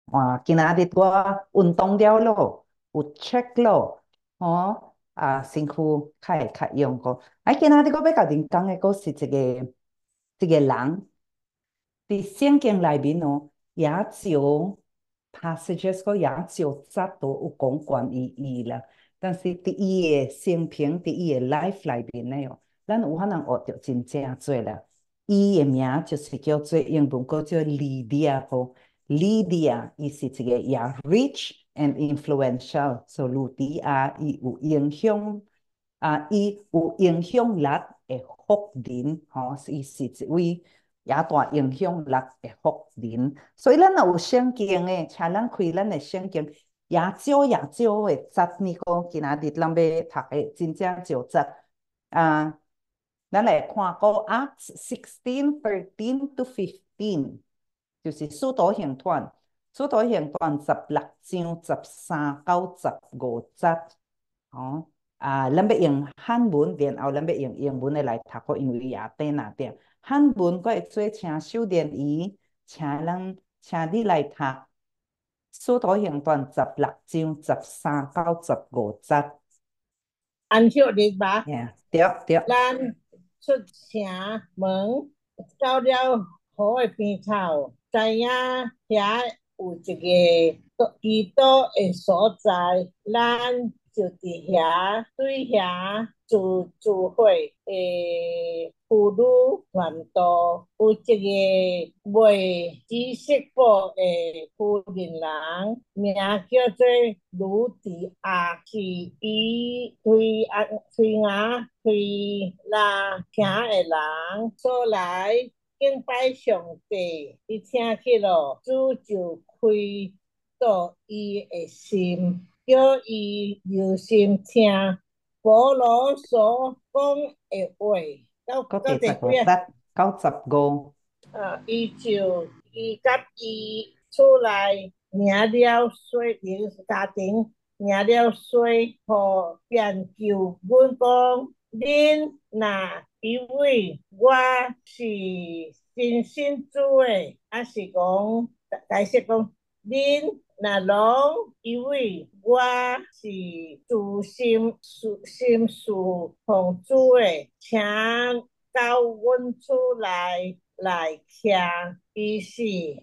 今仔日我运动了咯，有 check 咯，身躯较用过。今仔日我要甲恁讲的，是一个人，伫圣经内面也少 passages 个也少节都有讲关于伊啦。但是伫伊的生平，伫伊的 life 内面呢咱有可能学到真正多啦。伊的名就是叫做英文叫做 Lydia 吼，Lydia 伊是一个也 rich and influential，所以鲁迪亚伊有影响伊有影响力的福人，伊是一位也大影响力的福人。所以咱若有圣经诶，请咱开咱的圣经，也少的节呢个，今仔日咱要读的真正少节啊。咱来看个 Acts 16:13 to 15，就是使徒行传，使徒行传16章13到15节。咱要用汉文，然后咱要用英文的来读，因为也短哪点。汉文我会做请秀莲姨，请你来读《使徒行传》16章13到15节。 按照你吧， 对。 咱出城门，到了河的边头，知影遐有一个基督的所在，咱就伫遐对遐聚会的妇女传道，有一个卖知识宝的妇人，名叫做卢迪亚，是伊推牙推拉听的人所来敬拜上帝，伊听去了，主就开导伊的心，叫伊留心听保罗所讲的话。到第几啊？ 到15。 伊甲伊厝内领了水，家庭领了水，互便求阮讲，恁若以为我是真信主的，还是讲解释讲，恁若拢以为我是心事奉主的，请到阮厝内来听，伊是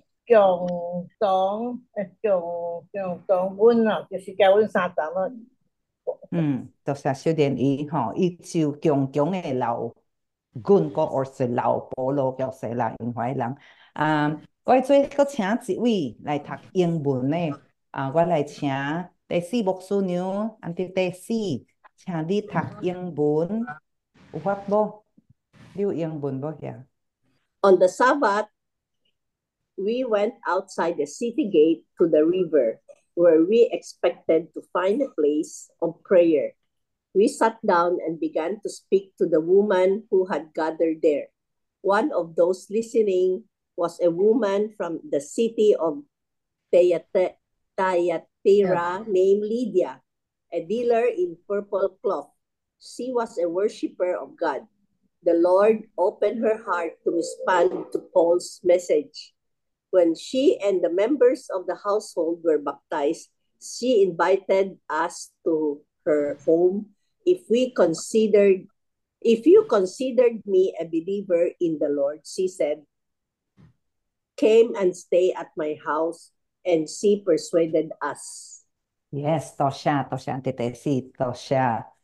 共同阮就是交阮三层咯。 就是小电伊伊就强强的老阮国而是老保罗教谁啦，因怀人我做个请一位来读英文的我来请第四牧师娘，第四，请你读英文，有法无？你有英文无遐？ On the Sabbath, we went outside the city gate to the river, where we expected to find a place of prayer. We sat down and began to speak to the woman who had gathered there. One of those listening was a woman from the city of Thyatira named Lydia, a dealer in purple cloth. She was a worshiper of God. The Lord opened her heart to respond to Paul's message. When she and the members of the household were baptized, she invited us to her home. If you considered me a believer in the Lord, she said, came and stay at my house, and she persuaded us. Yes, 多谢第四，多谢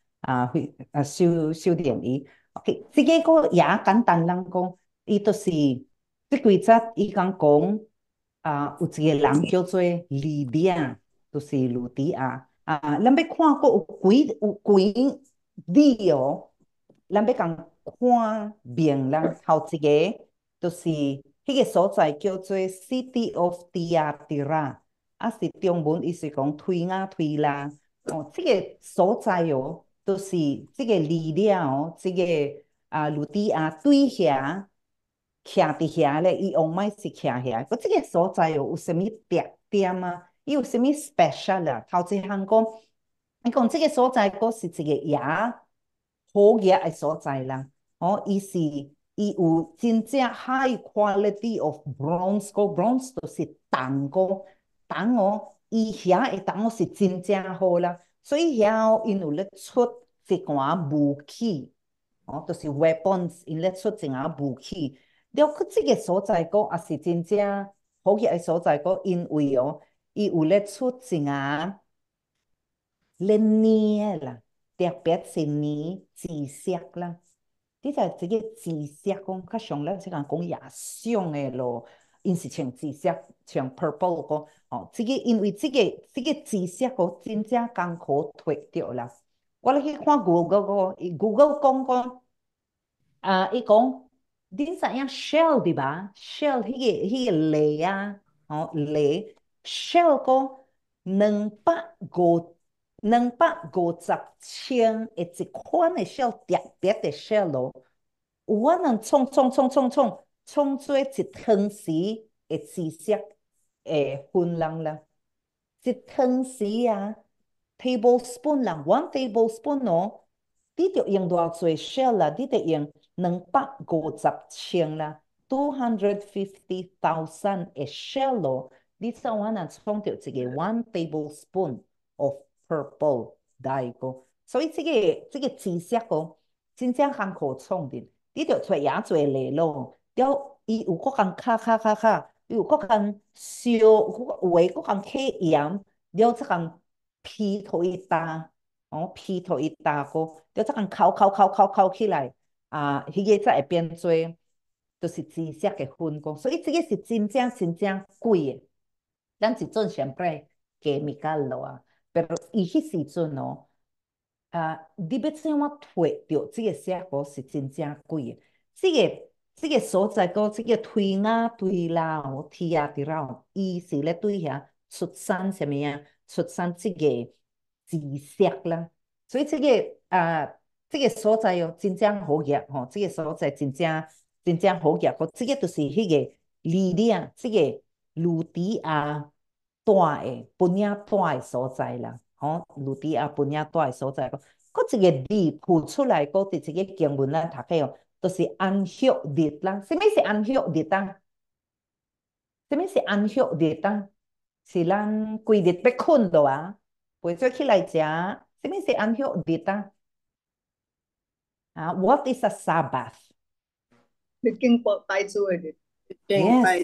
修电伊。OK，这个也简单人讲，伊就是这几节伊讲有一个人叫做利比亚，就是鲁迪亚咱要看过有几字咱要讲看明人头一个，就是迄个所在叫做 City of Thyatira。是中文意思讲推啦，这个所在就是这个力量这个鲁迪亚对遐徛伫遐咧，伊往买是徛遐，这个所在有什么特点啊？伊有什么 special 啊？头一项讲，伊讲这个所在个是一个好野的所在啦，伊有真正 high quality of bronze， bronze 就是铜个。 档哦，伊遐的档哦是真正好啦，所以遐哦因有咧出一寡武器，哦，就是 weapons，因咧出一寡武器。了，佢这个所在个也是真正好嘅所在个，因为哦，伊有咧出一寡咧捏啦，特别是捏紫色啦。你知这个紫色讲，较上咱是讲野上的咯，因是穿紫色，穿 purple 个哦。这个因为这个紫色个真正艰苦脱掉啦。我咧去看 Google 个，Google 讲讲伊讲你知影 Shell 对吧？Shell 迄个螺啊，哦螺 Shell 个250千的一款的 Shell 特别的 Shell 咯。有法能冲做一汤匙的紫色的粉人啦，一汤匙啊，tablespoon 啦，one tablespoon 哦，你就用多少 shell 啦？你得用250千啦，250,000 的 shell 咯，你才有法能冲到一个 one tablespoon of purple dye 个，所以这个紫色哦，真正艰苦创的。你着找也做咧咯，了伊有搁共卡，伊有搁共烧，有诶搁共起盐，了则共劈互伊焦，哦，劈互伊焦个，了则共烤起来，迄个才会变做，就是紫色嘅粉果，所以这个是真正贵诶，咱一阵上摆加物价落啊，但伊迄时阵哦。你要怎么摕到这个社果是真正贵的。这个所在个这个推雅对啦，哦，提亚的啦，伊是咧对遐出产什么呀？出产这个紫色啦，所以这个所在哦，真正好业吼，这个所在真正好业个，这个就是迄个力量，这个卢迪亚大的本亚大的所在啦，吼，卢迪亚本亚大的所在个。嗰一个字谱出来，嗰伫一个经文咱读起哦，就是安息日啦。什么是安息日啊？什么是安息日啊？是咱规日要困了啊，陪做起来食。什么是安息日啊？What is a Sabbath? 你敬拜主的日， 敬拜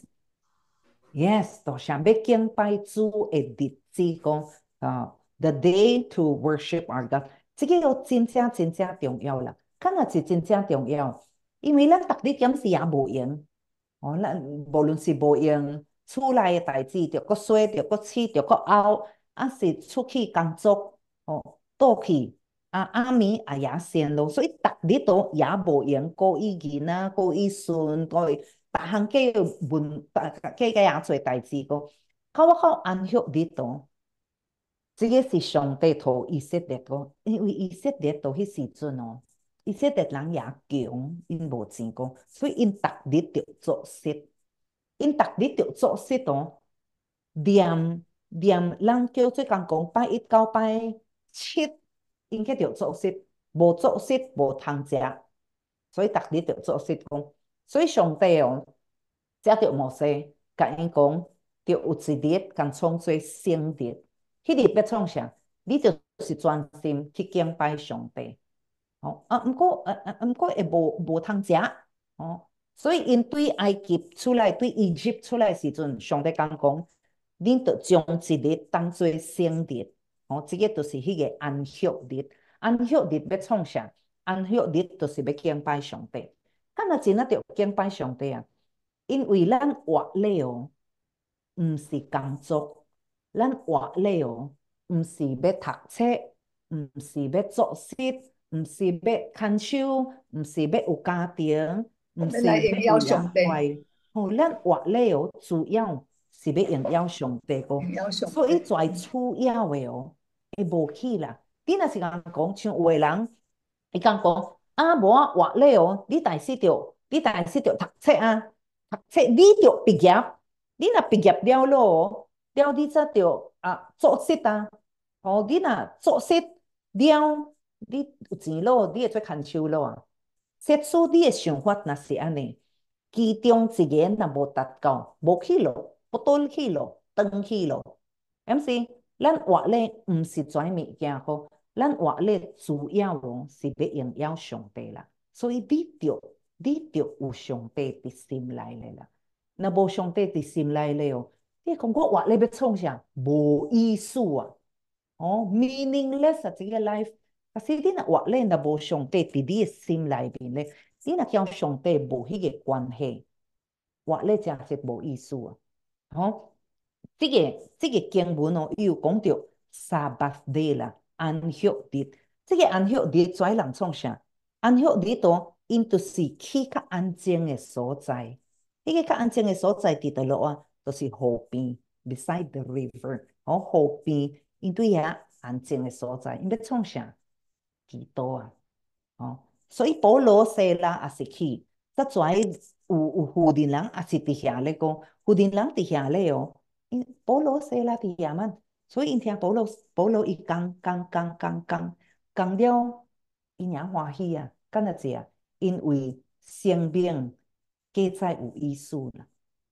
Yes, 就想要敬拜主的日子讲the day to worship our God，这个就真正重要啦。敢若是真正重要，因为咱逐日点是也无用。哦，咱无论是无用厝内的代志，着搁洗，着搁饲，着搁漚，是出去工作，哦，倒去，暗暝也先咯，所以逐日都也无用，顾伊囡仔，顾伊孙，顾伊逐项计问，计也做代志个，我靠安息日哦，这个是上帝托以色列个，因为以色列到迄时阵哦。以色列人也穷，因无钱个，所以因逐日着做事，因逐日着做事哦。人叫做讲拜一到拜七，因去着做事，无做事无通食，所以逐日着做事讲。所以上帝哦，则着摩西甲因讲，着有一日共创做圣日，迄日要创啥？你就是专心去敬拜上帝。哦，毋过会无通食哦，所以因对埃及出来，对egypt 出来时阵，上帝讲讲，恁着将一日当做圣日，哦，这个就是迄个安息日。安息日要创啥？安息日就是要敬拜上帝。敢若真啊，着敬拜上帝啊，因为咱活咧哦，毋是工作，咱活咧哦，毋是要读册，毋是要做事。毋是要看守，毋是要有家庭，毋是咱来荣要有人耀上帝， 爱。吼，咱活咧哦，主要是要荣耀上帝个， 荣耀上帝。 所以在主要的哦，会无去啦。你若是讲像有的人，伊讲无啊活咧哦，你但是着读册啊，读册你着毕业，你若毕业了咯，了你则着做事啊，哦，你若做事了。你有钱咯，你会做牵手咯啊。设使你的想法若是安尼，其中一个若无达到，无去咯，不倒去咯，转去咯， 毋是咱活咧毋是跩物件吼，咱活咧主要是要荣耀上帝啦。所以你着有上帝伫心内咧啦。若无上帝伫心内咧哦，你讲我活咧要创啥？无意思啊！哦，meaningless 啊，这个 life。可是你若活咧，若无上帝伫你的心内面咧，你若叫上帝无迄个关系，活咧真是无意思啊！哦，这个经文哦，伊有讲到 Sabbath day 啦，安息日。这个安息日跩人创啥？安息日度因就是去较安静的所在。迄个较安静的所在伫倒落啊，就是河边 ，beside the river。哦，河边因对遐安静的所在，因要创啥？祈祷啊！哦，所以保罗说啦，也是去，则跩有富人人也是伫遐咧讲，富人人伫遐咧哦。因保罗说啦伫遐嘛，所以因听保罗伊讲了，因也欢喜啊，干那济啊，因为生命加载有意思啦。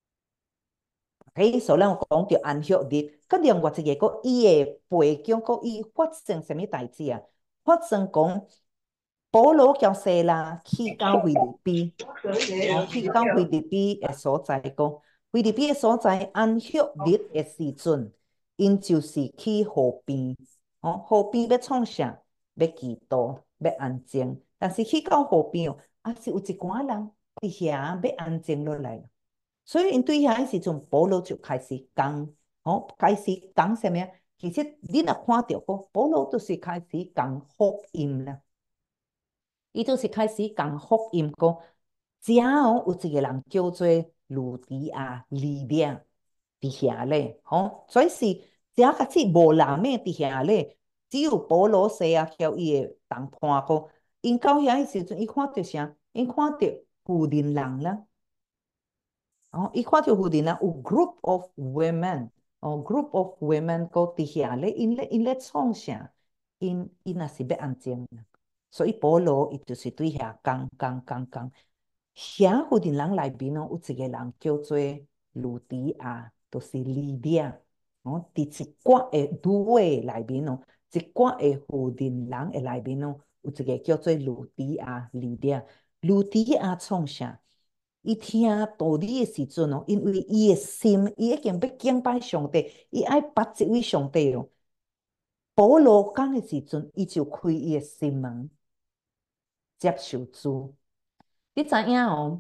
所以咱有讲到安息日，佮另外一个个伊的背景，佮伊发生什么代志啊？发生讲保罗叫西拉去到菲律宾，去到菲律宾的所在讲，菲律宾的所在安息日的时阵，因就是去河边，河边要创啥？要祈祷，要安静。但是去到河边哦，也是有一寡人伫遐要安静落来。所以因对遐时阵，保罗就开始讲，开始讲什么？其实你若看到个，保罗就是开始讲福音啦。伊就是开始讲福音讲，遮有一个人叫做路迪亚利亚伫遐咧，所以是遮开始无人咩伫遐咧，只有保罗西啊，叫伊的同伴讲，因到遐时阵，伊看到啥？因看到富人人啦。伊看到附近有 group of women，group of women 个伫遐咧，因咧创啥？因也是要安静，所以保罗伊就是对遐讲。遐附近人内面有一个人叫做鲁迪亚，就是利亚。伫一寡的女的内面一寡的附近人的内面有一个叫做鲁迪亚利亚。鲁迪亚创啥？伊听道理的时阵因为伊的心，伊已经要敬拜上帝，伊爱捌这位上帝哦。保罗讲的时阵，伊就开伊的心门，接受主。你知影哦？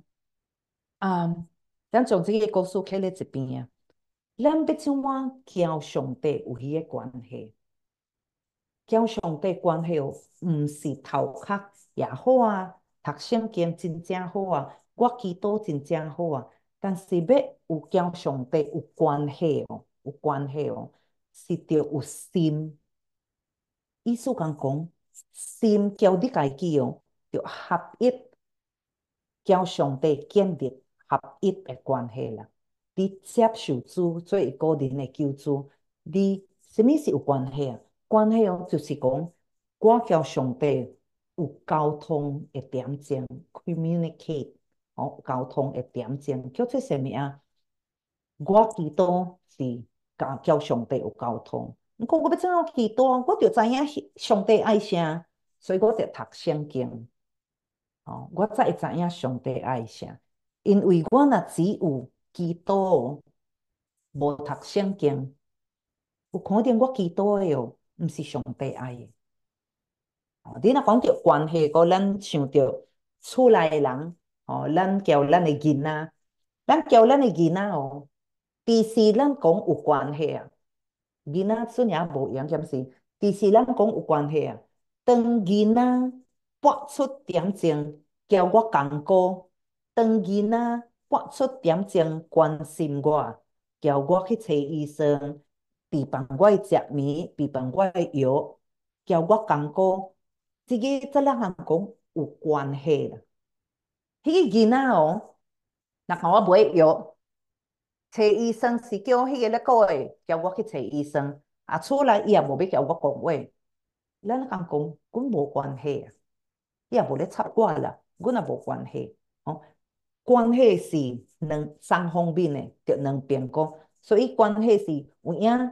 咱从这个故事开咧一边啊，咱要怎么交上帝有迄个关系？交上帝关系哦，毋是头壳也好啊，读圣经真正好啊，我祈祷真正好啊。但是要有交上帝有关系哦，是着有心。意思讲，心交你家己哦，着合一，交上帝建立合一的关系啦。你接受主做个人的救主，你什么是有关系啊？关系哦，就是讲我交上帝有沟通的点钟 ，communicate，沟通的点钟叫做什么啊？我祈祷是交上帝有沟通。毋过我要怎样祈祷？我就知影上帝爱啥，所以我就读圣经。我才会知影上帝爱啥。因为我若只有祈祷，无读圣经，有可能我祈祷的哦，毋是上帝爱的。你若讲到关系，咱想到厝内的人，咱交咱的囡仔，咱交咱的囡仔哦，其实咱讲有关系啊。囡仔孙也无样，是毋是？其实咱讲有关系啊。当囡仔拔出点钟，交我讲过；当囡仔拔出点钟关心我，交我去找医生，备办我的食物，备办我的药，交我讲过。这个咱人讲有关系啦。迄个囡仔哦，若甲我买药，找医生是叫迄个咧个诶，叫我去找医生。厝内伊也无要甲我讲话，咱讲阮无关系啊，伊也无咧插我啦，阮也无关系。关系是双方面诶，着两边讲，所以关系是有影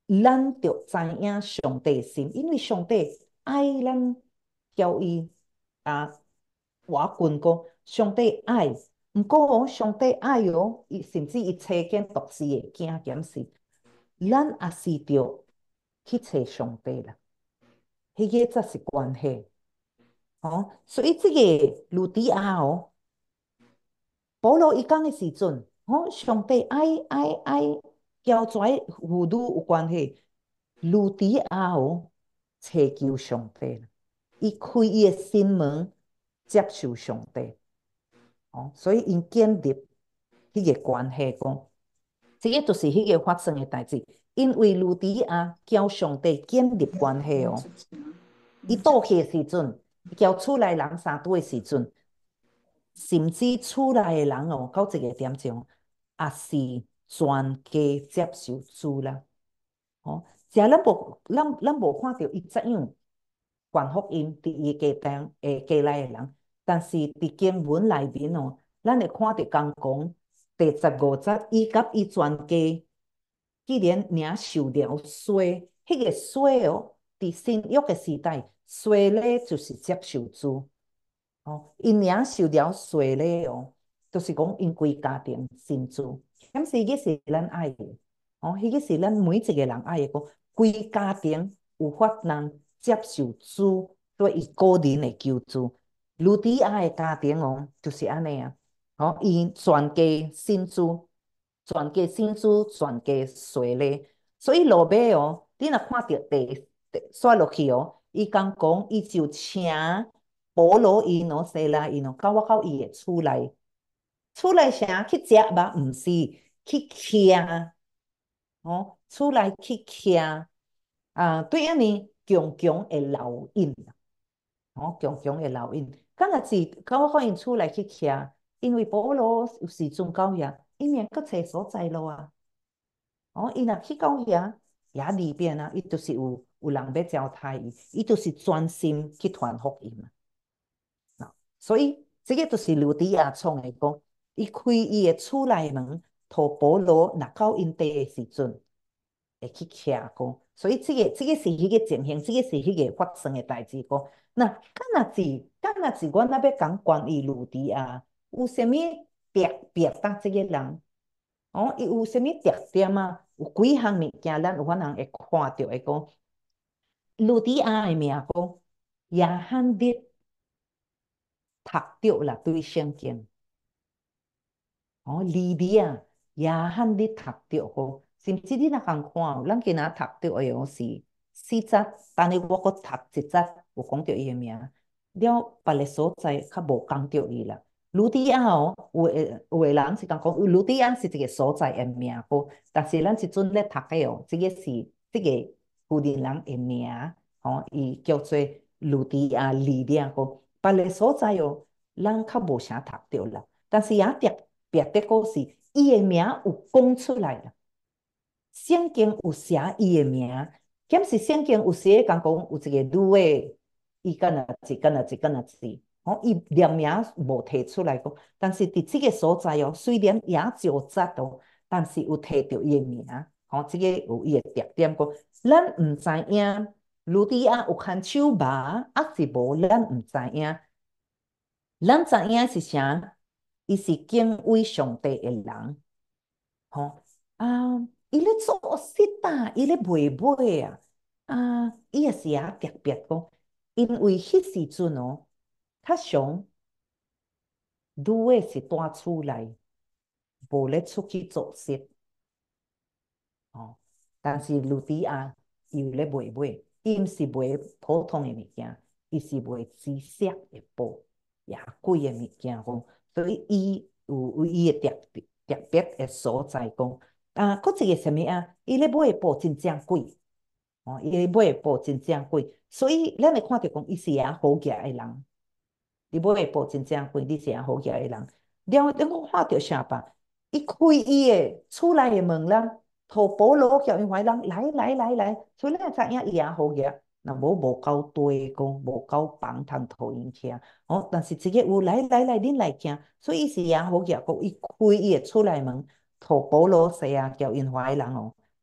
咱就知影上帝心，因为上帝爱咱，叫伊活滚讲上帝爱，毋过上帝爱伊甚至伊找见独生的囝减死，咱也是着去找上帝啦，迄个才是关系。所以这个路底亚保罗伊讲的时阵，上帝爱交跩妇女有关系，路底亚祈求上帝，伊开伊的心门接受上帝，所以因建立迄个关系讲，这个就是迄个发生的代志，因为路底亚交上帝建立关系伊倒去的时阵，交厝内人相对的时阵。甚至厝内的人到一个点钟，也是全家接受主啦。只咱无看到伊怎样传福音伫伊家内的人，但是伫经文内面咱会看到讲第15节，伊甲伊全家既然领受了洗，迄个洗伫新约的时代，洗礼就是接受主。因领受了洗礼就是讲因规家庭信主，显示迄个是咱爱的，迄个是咱每一个人爱的，讲规家庭有法能接受主，所以伊个人的救主。路底亚的家庭就是安尼啊，伊全家信主，全家信主，全家洗礼，所以落尾你若看到刷落去伊讲伊就请保罗因西拉因到伊的厝内，厝内啥去食吧？毋是去徛，厝内去徛对安尼强强的烙印，强强的烙印。敢若是到因厝内去徛，因为保罗有时阵到遐，伊免搁找所在咯啊。伊若去到遐，遐里边伊就是有人要招待伊就是专心去传福音嘛。所以这个就是路底亚创的讲，伊开伊的厝内门，托保罗若到因地的时阵，会去徛讲。所以这个是迄个情形，这个是迄个发生的代志讲。那敢若是阮那要讲关于路底亚，有啥物特别搭这个人？伊有啥物特点啊？有几项物件，咱有法人会看到会讲，路底亚的名讲，也罕dit读着啦，对圣经。莉莉啊，也罕你读着甚至你若共看咱今仔读着的是4节，但是我搁读1节，有讲到伊的名，了别个所在较无讲到伊啦。卢迪亚有的人是讲卢迪亚是一个所在的名但是咱即阵咧读的这个是这个古人人的名，伊叫做卢迪亚莉莉亚别个所在咱较无啥读到啦，但是也别的故事，伊的名有讲出来啦。圣经有写伊的名，显示圣经有时讲有一个女的，伊敢若是，伊连名无提出来讲，但是伫这个所在虽然也就杂但是有提到伊的名，这个有伊的特点讲，咱毋知影卢迪亚有牵手吧，还是无，咱毋知影，咱知影是啥？伊是敬畏上帝的人，伊咧做事伊咧卖买伊也是特别讲，因为迄时阵较常女的是住厝内，无咧出去做事，但是路底亚伊有咧卖买，伊毋是卖普通的物件，伊是卖知识的布，也贵的物件所以伊有伊的特别的所在讲。搁一个什么伊咧买的布真正贵，伊咧买的布真正贵，所以咱会看到讲伊是好价的人，伊买的布真正贵，你是好价的人。了，等我看到啥吧？伊开伊的厝内的门啦，托保罗叫因怀人来，所以咱知影伊好价。若无够多讲，无够房通互因徛，但是这个有来，恁来徛，所以伊是好价讲，伊开伊的厝内门。托保罗西叫因怀人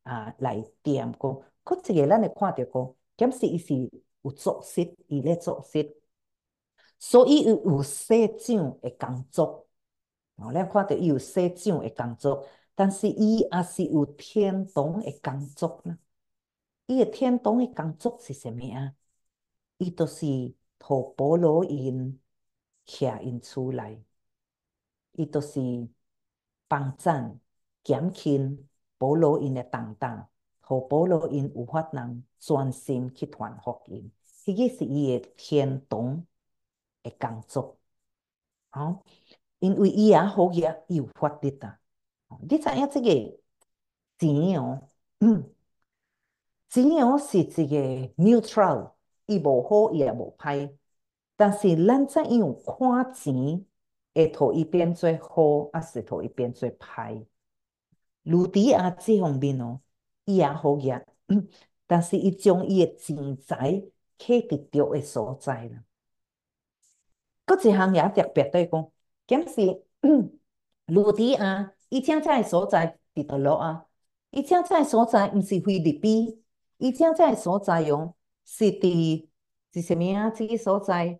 来点讲，佫一个咱会看到讲，检是伊是有作息，伊咧作息，所以有社长的工作。咱看到伊有社长的工作，但是伊也是有天堂的工作啦。伊的天堂的工作是啥物啊？伊就是托保罗因徛因厝内，伊就是帮赞减轻保罗因的重担，互保罗因有法能专心去传福音。迄个是伊的天堂的工作。因为伊也好嘢，伊有法律啊。你知影这个钱哦？钱哦是一个 neutral，伊无好，伊也无歹。但是咱怎样看钱，会互伊变做好，还是互伊变做歹？卢迪亚这方面哦，伊也好嘢，但是伊将伊的钱财摕伫对的所在啦。搁一项也特别对讲，检是卢迪亚，伊正在所在伫倒落啊？伊正在所在毋是菲律宾，伊正在所在用是伫是啥物啊？这个所在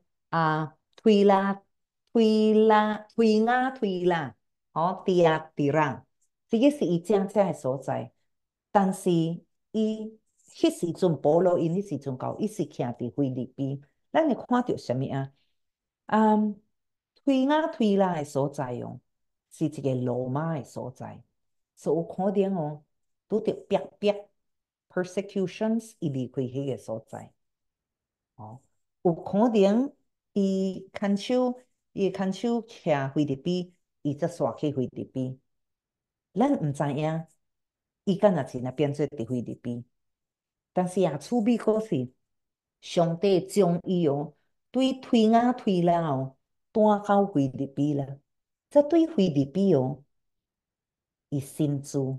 推拉，迪拉，这个是伊正在所在，但是伊迄时阵保罗因迄时阵到，伊是徛伫菲律宾，咱会看到啥物啊？推拉的所在哦，是一个罗马的所在，所以有可能哦，拄着逼 persecutions 伊离开迄个所在，有可能伊牵手徛菲律宾，伊则煞去菲律宾，咱毋知影，伊敢若真若变做伫菲律宾，但是也趣味个是，上帝将伊哦，对推拉哦。搬到菲律宾啦，这对菲律宾哦，伊心主，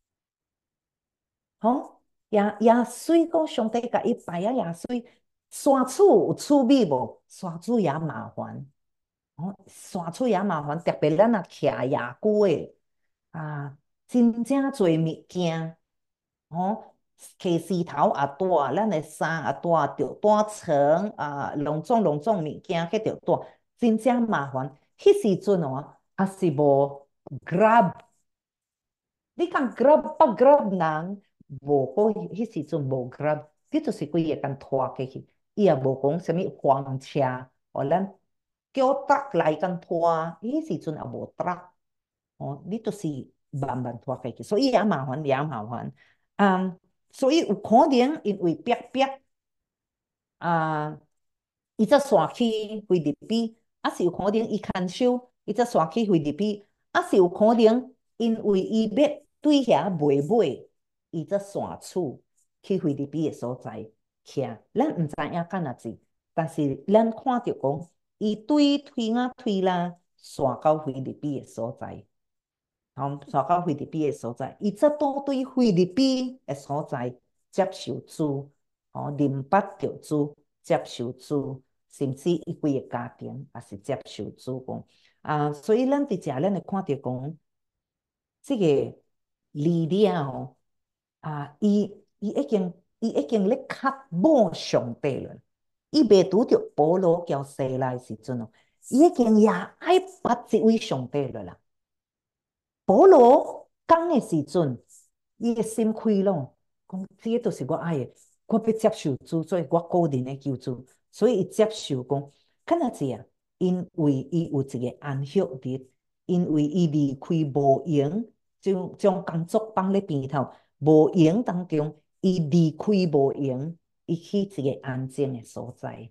也水个上帝甲伊摆也水，山厝有趣味无？山厝也麻烦，山厝也麻烦，特别咱若徛偌久诶，真正侪物件，起石头也大，咱的衫也大，着大床隆重物件，迄着大。真正麻烦，迄时阵哦，也是无 Grab，你讲 Grab 北 Grab 人无好，迄时阵无 Grab，你就是规个工拖过去，伊也无讲啥物房车，咱叫truck来工拖，迄时阵也无 truck，你就是慢拖过去，所以也麻烦，所以有可能因为逼啊。伊则煞去菲律宾，还是有可能伊牵手，伊则煞去菲律宾，还是有可能因为伊要对遐买，伊则线厝去菲律宾的所在徛。咱毋知影敢若是，但是咱看着讲，伊对推啦，线到菲律宾的所在，线到菲律宾的所在，伊则倒对菲律宾的所在接受主，明白着主，接受主。甚至伊规个家庭也是接受主讲所以咱伫遮咱会看到讲，这个力量伊已经咧较摸上帝了。伊未拄着保罗交西来时阵伊已经也爱捌这位上帝了啦。保罗讲的时阵，伊的心开咯，讲这个都是我爱的，我要接受主，所以我个人的救主。所以伊接受讲，敢若是因为伊有一个安息日，因为伊离开无营，就将工作放咧边头，无营当中，伊离开无营，伊去一个安静的所在。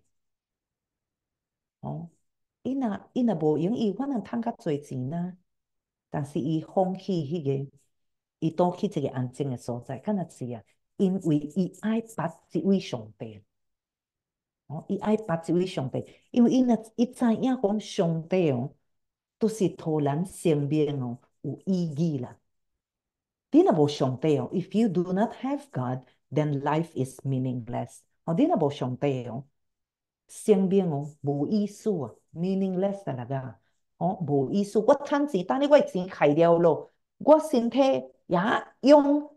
伊若无营，伊可能趁较侪钱啦，但是伊放弃迄个，伊倒去一个安静的所在，敢若是因为伊爱捌这位上帝。伊爱捌这位上帝，因为伊知影讲上帝都是互咱生命有意义啦。你若无上帝if you do not have God, then life is meaningless。你若无上帝生命无意思meaningless 啦个，无意思。我趁钱，等你我钱开了咯，我身体也用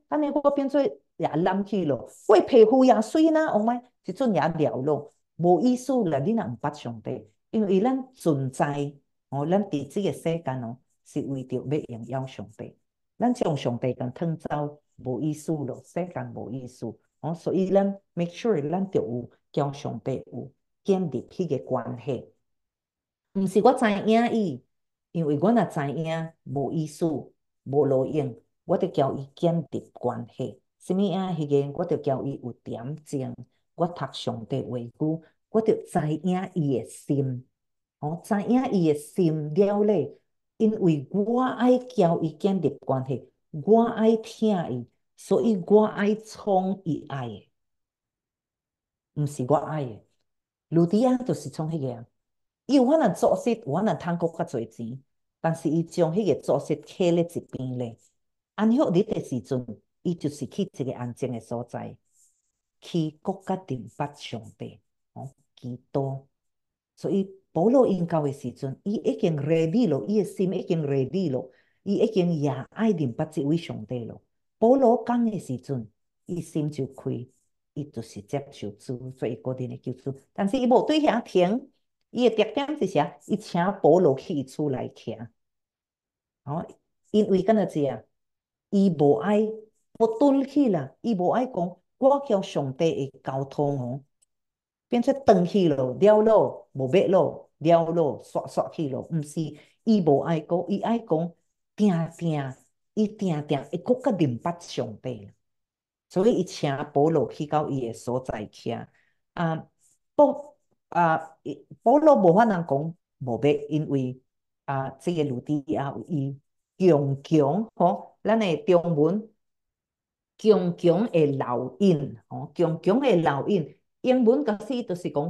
安尼我变做也烂去咯，我皮肤也水啦，哦咪，即阵也了咯，无意思啦，你若毋捌上帝，因为咱存在，咱伫即个世间是为着要荣耀上帝，咱将上帝甲吞走，无意思咯，世间无意思，所以咱 make sure 咱着有将上帝有建立迄个关系。毋是我知影伊，因为我若知影无意思、无路用，我着叫伊建立关系。什么啊？迄个我着叫伊有点睛，我读上帝话语，我着知影伊的心，知影伊的心了咧。因为我爱叫伊建立关系，我爱听伊，所以我爱创伊爱的，毋是我爱的。路迪亚就是创迄个啊。伊有可能做事，有可能通过较侪钱，但是伊将迄个做事摕咧一边咧。安好日的时阵，伊就是去一个安静的所在，去国家顶捌上帝，基督。所以保罗因到的时阵，伊已经 ready 咯，伊的心已经 ready 咯，伊已经也爱顶捌这位上帝咯。保罗讲的时阵，伊心就开，伊就是接受主，所以固定的救主。但是伊无对遐停。伊的特点是啥？伊请保罗去伊厝内徛，因为敢若是啊，伊无爱不蹲去啦，伊无爱讲我叫上帝的交通变做转去咯，了咯，无要咯，了咯，刷刷去咯，毋是，伊无爱讲，伊爱讲定定，伊定定会搁较明白上帝，所以伊请保罗去到伊的所在徛，啊，保罗无法通讲无要，因为这个鲁迪亚有伊强强咱的中文强强的烙印，强强的烙印，英文其实就是讲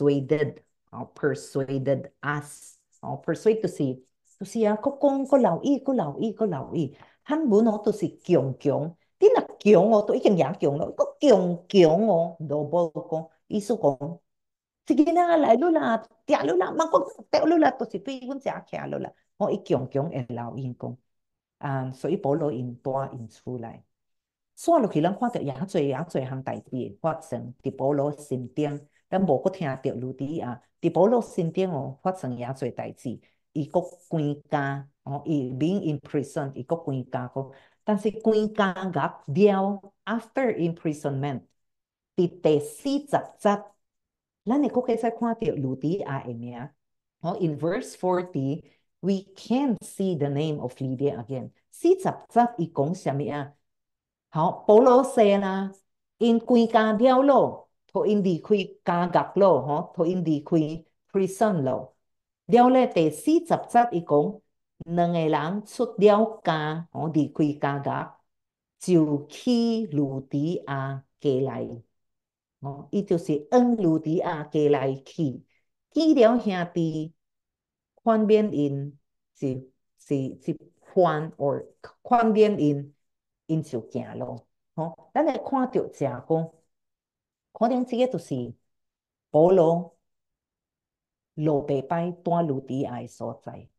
persuaded us，persuade 就是啊，佮讲佮留意，佮留意，佮留意，汉文就是强强，你若强都已经赢强咯，佮强强都无讲，意思讲。一个人来了啦，掉了啦，莫讲掉了啦，都是对阮遮徛了啦。伊强强会留因讲，所以保罗因带因出来，线落去，咱看到也侪项代志发生伫保罗身边，咱无搁听到路迪亚伫保罗身边发生也侪代志，伊搁关家伊 being in prison， 伊搁关家个，但是关家甲了 after imprisonment， 伫第40节。咱会搁继续看到路迪亚的名。In verse 40, we can't see the name of Lydia again. 40节伊讲什么啊？好，保罗说啦，因关家了咯，托因离开监狱咯，托因离开 prison 咯。了咧，第40节伊讲，两个人出了监，离开监狱，就去路迪亚家来。伊就是恩路迪亚家来去，见了兄弟，宽免因是宽或宽免因就行咯。咱来看到这讲，可能这个就是保罗路白摆带路迪亚的所在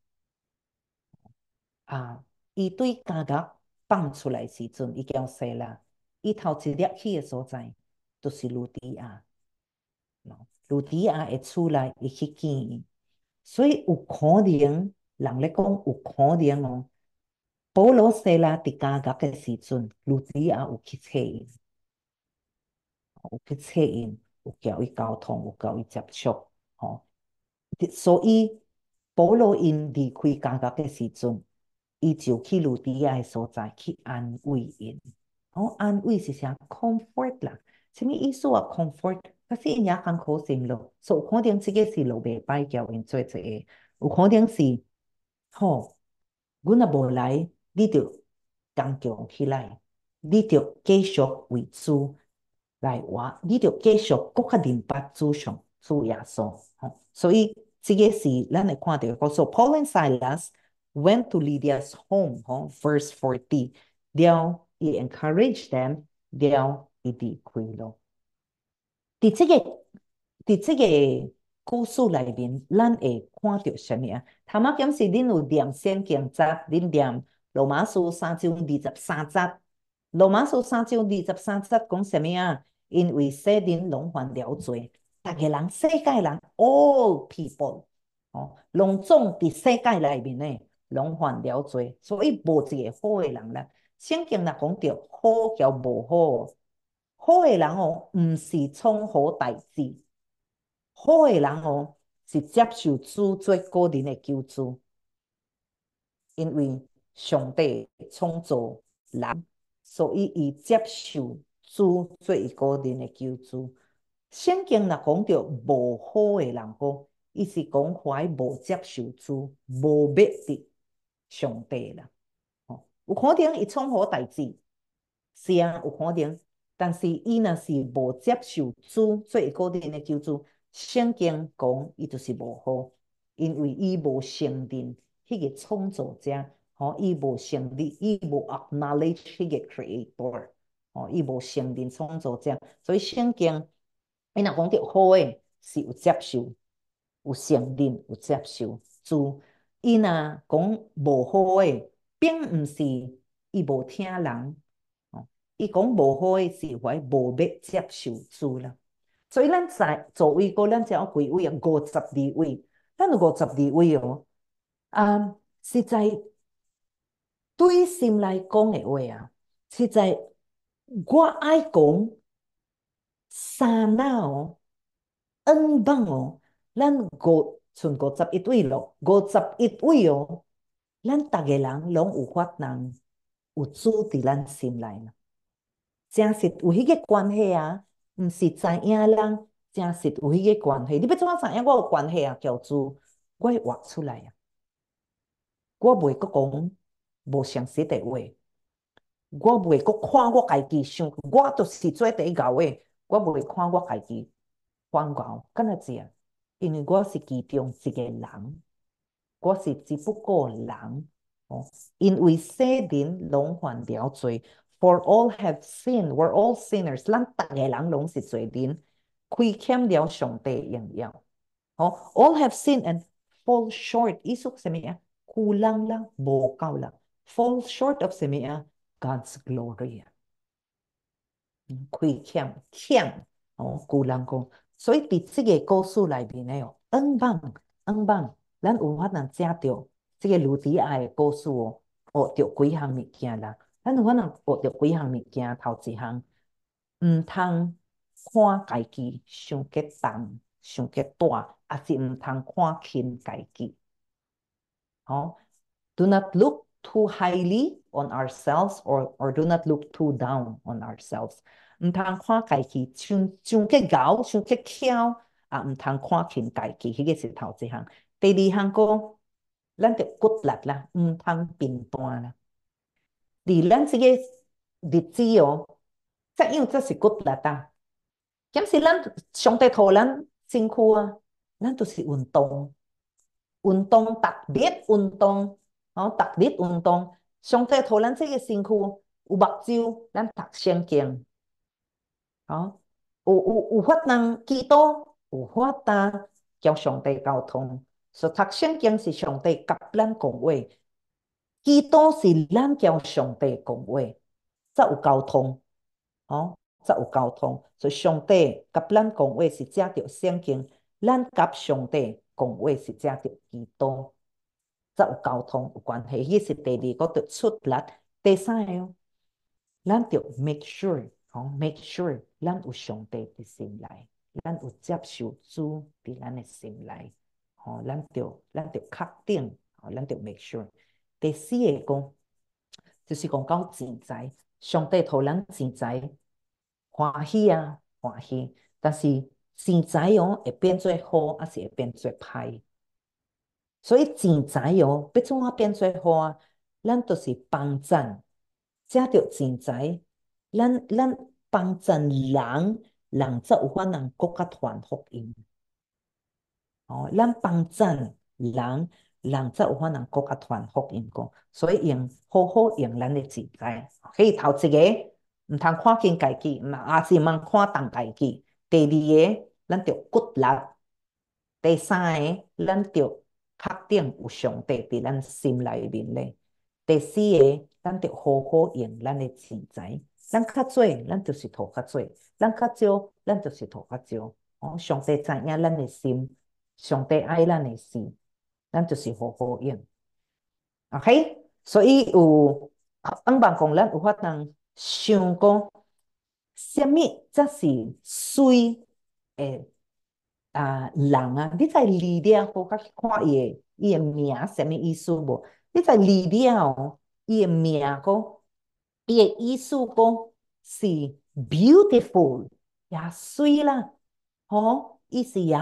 伊对监狱放出来时阵，伊叫说啦，伊头一粒去的所在，就是路迪亚。路迪亚会出来会去见伊，所以有可能人咧讲有可能保罗西拉伫监狱的时阵，路迪亚有去找伊，有交伊交通，有交伊接触，所以保罗因离开监狱的时阵，伊就去路迪亚的所在去安慰因。安慰是啥 ？comfort 啦，什么意思啊 ？comfort， 可是因也艰苦心咯，所以有可能这个是路袂歹叫因做这个，有可能是，阮若无来，你就刚强起来，你就继续为主来活，你就继续更较明白主耶稣。所以这个是咱会看到，说 Paul and Silas went to Lydia's home， verse 40， 了。He encouraged them， 了伊离开咯。伫这个故事内面，咱会看到什么啊？头仔讲是恁有念圣经节，恁念罗马书3章23节， 罗马书3章23节讲什么啊？因为世人拢犯了罪，大家人世界人 all people 拢总伫世界内面呢，拢犯了罪，所以无一个好的人啦。圣经若讲到好叫无好，好的人毋是创好代志，好的人是接受主做个人的救主，因为上帝创造人。所以伊接受主做伊个人的救主。圣经若讲到无好的人伊是讲怀无接受主、无灭的上帝啦。有可能伊创好代志，是啊，有可能，但是伊若是无接受主做伊个人的救主，圣经讲伊就是无好，因为伊无承认迄个创造者。伊无承认，伊无 acknowledge 迄个 creator，伊无承认创造者，所以圣经伊若讲到好诶，是有接受、有承认、有接受主；伊若讲无好诶，并毋是伊无听人，伊讲无好诶是怀无要接受主啦。所以咱在座位个，咱只有几位啊？52位，咱有52位实在。对心来讲的话啊，实在我爱讲三那恩棒咱剩51位咯，51位咱大家人拢有法人有主伫咱心内啦，真是有迄个关系啊，毋是知影人，真是有迄个关系。你要怎知影我有关系啊？叫主，我会活出来啊，我袂阁讲无详实的话。我袂阁看我家己想，我就是做第一牛的，我袂看我家己反牛，敢若是啊？因为我是其中一个人，我是只不过人因为世人拢犯了罪 ，For all have sinned, we're all sinners，咱逐个人拢是罪人，亏欠了上帝荣耀。all have sinned and fall short， 意思什么啊？kulang lang，无够啦。fall short of 什么啊？God's glory 啊，亏欠古人讲，所以伫这个故事内面呢恩棒，咱有法能食到这个卢迪亚的故事学到几项物件啦。咱有法能学到几项物件，头一项，毋通看家己伤过重、伤过大，也是毋通看轻家己。Do not look too highly on ourselves or do not look too down on ourselves。毋通看家己伤过高、伤过巧，啊，毋通看轻家己，迄个是头一项。第二项讲，咱着骨力啦，毋通贫惰啦。伫咱这个日子怎样才是骨力啊？检是咱上帝互咱身躯啊，咱就是运动，逐日运动。逐日运动，上帝互咱这个身躯有目睭，咱读圣经，有法能祈祷，有法度交上帝沟通。所以读圣经是上帝甲咱讲话，祈祷是咱交上帝讲话，才有沟通，才有沟通。所以上帝甲咱讲话是借着圣经，咱甲上帝讲话是借着祈祷。才有沟通有关系，迄是第二个着出力。第三个咱着 make sure，咱有上帝伫心内，咱有接受主伫咱的心内，咱着确定，咱着 make sure。第四个讲，就是讲到钱财，上帝互咱钱财欢喜啊，欢喜，但是钱财会变做好，还是会变做歹？所以钱财要怎样变做好啊？咱就是帮赞，借着钱财，咱帮赞人，人才有法能更加传福音。咱帮赞人，人才有法能更加传福音讲。所以好好用咱的钱财。所以头一个毋通看轻家己，也是毋通看重家己。第二个，咱着骨力。第三个，咱着确定有上帝伫咱心内面咧。 第四个，咱得好好用咱的钱财。咱较多，咱就是讨较多；咱较少，咱就是讨较少。上帝知影咱的心，上帝爱咱的心，咱就是好好用。OK，所以有翁办讲，咱有法通想讲，什么才是水的人啊？你在理了后，甲去看伊的名什么意思无？你在理了后，伊的名讲，伊的意思讲是 beautiful，也水啦，伊是也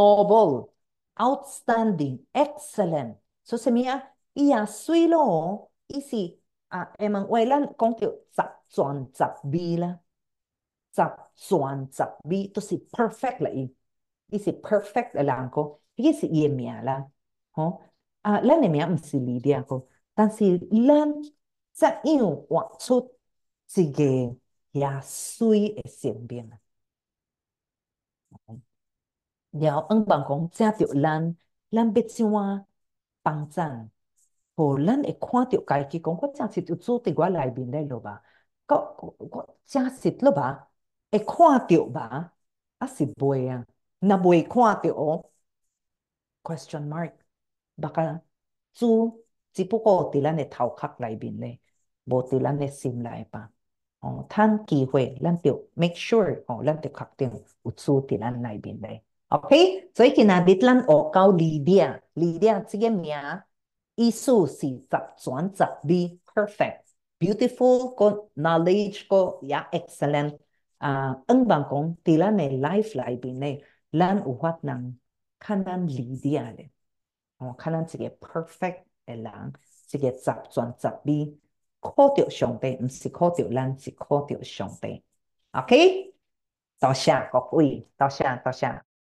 noble、outstanding、excellent，说什么啊？伊也水咯，伊是下问话咱讲到十全十美啦，十全十美都是 perfect 啦，伊是 perfect 的人个，迄个是伊的名啦，咱的名毋是李亮个，但是咱怎样活出一个也水的生命啊？了，翁办讲，正着咱要怎啊帮咱，互咱会看到家己讲，我真是就做伫我内面咧落吧，我真实落吧，会看到吧？是袂啊？若袂看到question mark， 目甲主只不过伫咱的头壳内面咧，无伫咱的心内吧？趁机会，咱就 make sure，咱就确定有主伫咱内面咧。OK， 所以今仔日咱学到力量这个名，意思是十全十美 ，perfect、beautiful 个 knowledge 个也 excellent。翁办讲伫咱的 life 内面咧，咱有法能看咱力量咧，看咱一个 perfect 的人，一个十全十美，靠着上帝，毋是靠着咱，是靠着上帝。OK， 多谢各位，多谢。